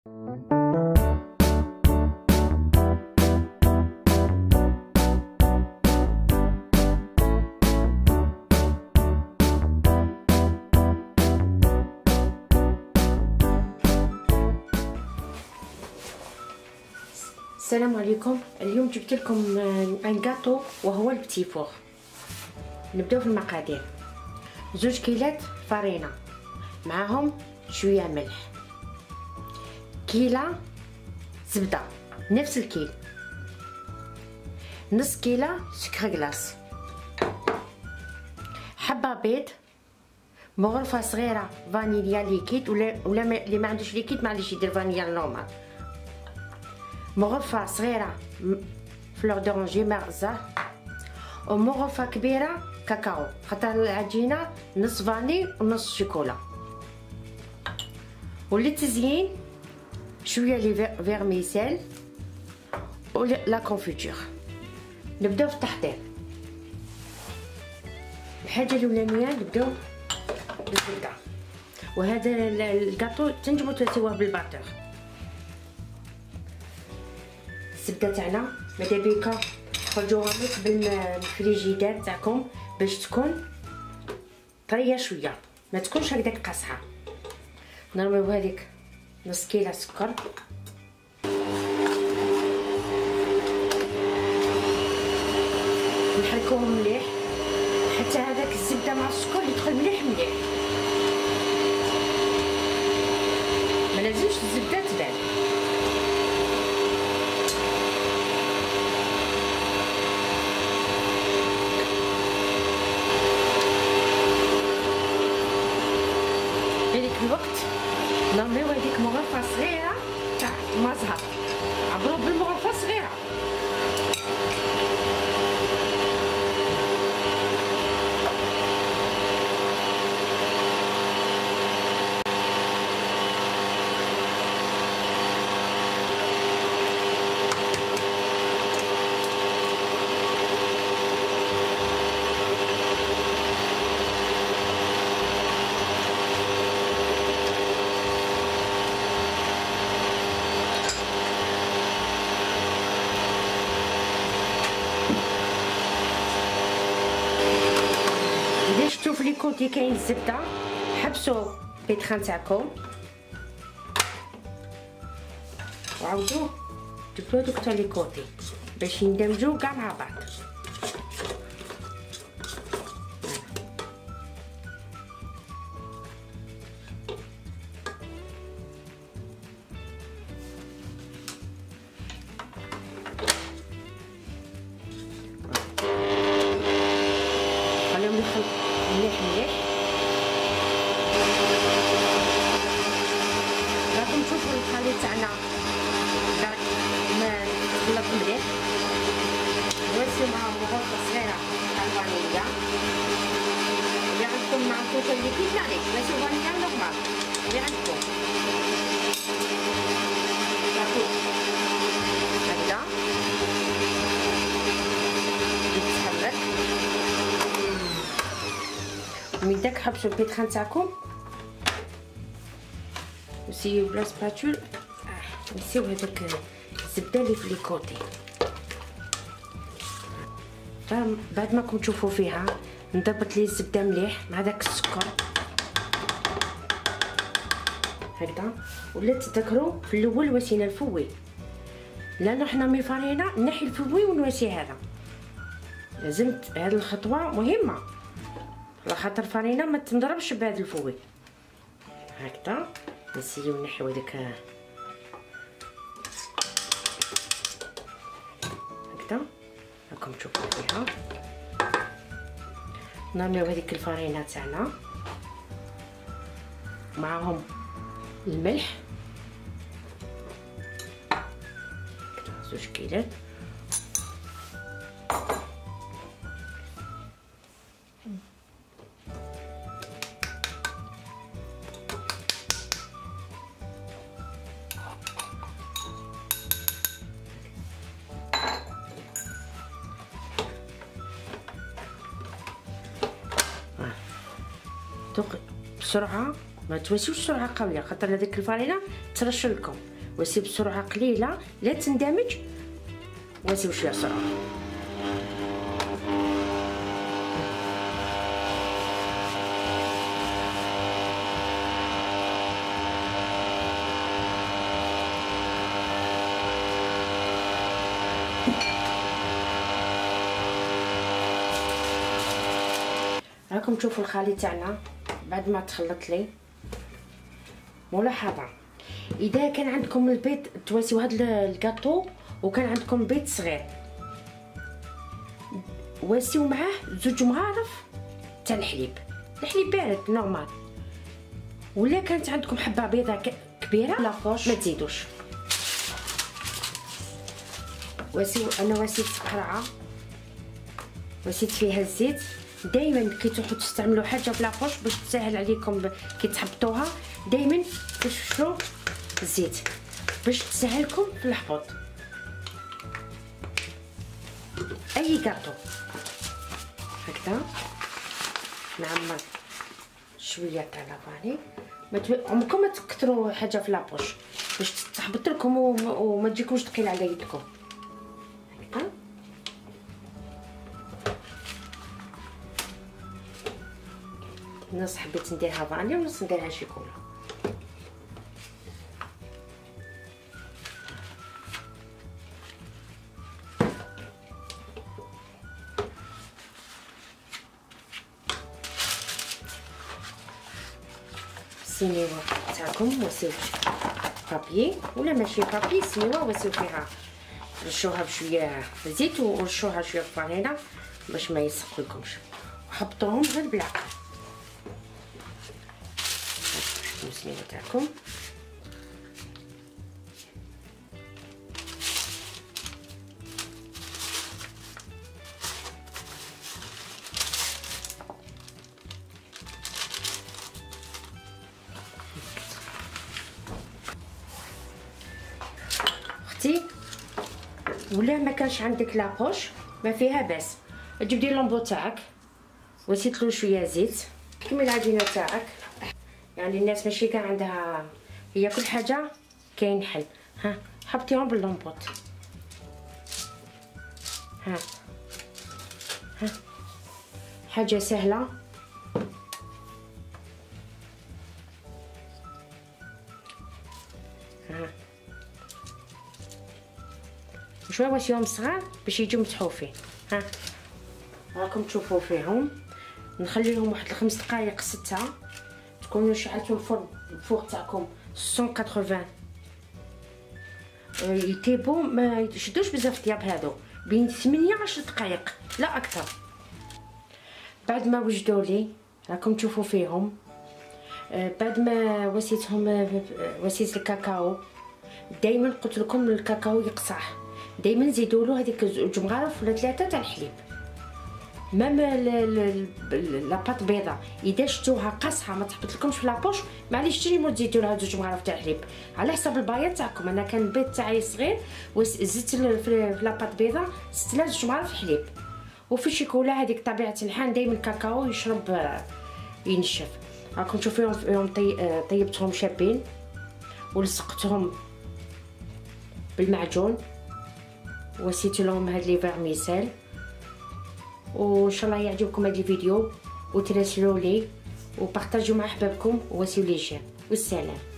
السلام عليكم. اليوم جبت لكم ان جاتو وهو البتي فور. نبداو في المقادير. 2 كيلات فرينه معاهم شويه ملح، كيله زبده نفس الكيل، نص كيله سكر كلاص، حبه بيض، مغرفه صغيره فانيليا ليكيد ولا اللي ما عندوش ليكيد معليش يدير فانيليا نورمال، مغرفه صغيره فلور دورانجي مغزه، ومغرفه كبيره كاكاو، خاطر العجينه نص فاني ونص شوكولا. وللتزيين شويه لي فيرميسيل ولا كونفيتور. نبداو في التحضير. الحاجه الاولانيه نبداو بالزبده، وهذا الكاطو تنجموا تسووه بالباتور. الزبده تاعنا ماذا بيك تخرجوها من الفريجيدير تاعكم باش تكون طريه شويه، ما تكونش هكذاك قاصحه. نرميو هذيك نص كيلة سكر، نحركوهم مليح حتى هذاك الزبده مع السكر يدخل مليح مليح. ما لازمش الزبده تبان. في ذيك الوقت نرميو هذيك مغرفه صغيره تاع مازها، عبرو بالمغرفه صغيره. إذا شفتو في لي كوتي كاين الزبده حبسوا البيتخان تاعكم وعاودوا جبدو هذوك تاع لي كوتي باش يندمجوا كاع مع بعض. خليهم يخلطوا مليح مليح. راكم تشوفوا الخليط تاعنا بعد ما تخلط مليح. نوزعو معاهم غرفه صغيره تاع الفانيليا. اللي عندكم ما عندكمش الليكيد معليش ماشي فانيليا نورمال اللي عندكم. تاخذ هكذا تتحرك. من داك حبسوا البيتخان تاعكم نسيو بلا سباتول، نسيو هذاك الزبده اللي في لي كوتي. بعد ما راكم تشوفوا فيها نضربت لي الزبده مليح مع داك السكر هكذا. ولا تذكروا في الاول وسينا الفوي، لانه حنا مي فرينا نحي الفوي ونواسي هذا. لازم هذه الخطوه مهمه خاطر الفرينه ما تنضربش بهذا الفوي. هكذا نسيو نحيو هذاك هكذا راكم تشوفوا فيها. نرميو هذيك الفرينه تاعنا معاهم الملح 2 كيلات، بسرعه ما تواسيوش سرعه قويه خاطر هذيك الفرينه ترش لكم. وسي بسرعه قليله لا تندمج، وسي شويه سرعه. راكم تشوفوا الخليط تاعنا بعد ما تخلط لي. ملاحظه، اذا كان عندكم البيض تواسيو هذا الكاطو وكان عندكم بيض صغير واسيو معاه 2 مغارف تاع الحليب بارد نورمال، ولا كانت عندكم حبه بيضه كبيره لافوش ما تزيدوش. انا واسيت قرعه، واسيت فيها الزيت. دائما كي تروحوا تستعملوا حاجه في لافوش باش تسهل عليكم كي تحبطوها، دائما تشفشوا الزيت باش تسهلكم في الحبوط. اي كاطو هكذا نعمر شويه تاع لافاني. عمركم ما تكثروا حاجه في لابوش باش تحبط لكم وما تجيكمش ثقيله على يدكم. هكذا نص حبيت نديرها فاني ونص نديرها شيكولا. السنيوه تاعكم وسيو بابي ولا ماشي بابي، سنيوه وسيو فيها رشوها بشويه زيت ورشوها شويه فرينه باش ما يسقلكمش، وحطوهم غير بالعقل. السنيوه تاعكم ولا ما كانش عندك لابوش ما فيها باس، تجيب دير لومبو تاعك وزيت له شويه زيت كمل العجينه تاعك. يعني الناس ماشي كان عندها هي كل حاجه كاين حل. ها حطيهم باللومبوط. ها حاجه سهله. شويه واسيهم صغار باش يجيو متحوفين. ها راكم تشوفوا فيهم. نخليهم واحد 5 دقائق 6 تكونوا شعلتوا الفوق تاعكم 180. يطيبوا ما يشدوش بزاف الطياب هادو، بين 8 10 دقائق لا اكثر. بعد ما وجدوا لي راكم تشوفوا فيهم، بعد ما وسيت الكاكاو. دائما قلت لكم الكاكاو يقصح، دائما زيدوا له هذيك 2 مغارف ولا 3 تاع الحليب. مام لاباط بيضه اذا شفتوها قاصحه ما تحبط لكمش في لابوش، معليش تزيدوا لها 2 مغارف تاع الحليب على حسب البايط تاعكم. انا كان البيض تاعي صغير وزدت في لاباط بيضه 2 مغارف حليب. وفي الشيكولا هذيك طبيعه الحال دائما الكاكاو يشرب ينشف. راكم تشوفوا فيهم طيبتهم شابين ولصقتهم بالمعجون وسيت لهم هاد لي فيرميسيل. وان شاء الله يعجبكم هاد الفيديو وتراسلوا لي وبارطاجيو مع احبابكم وسيو لي جيم والسلام.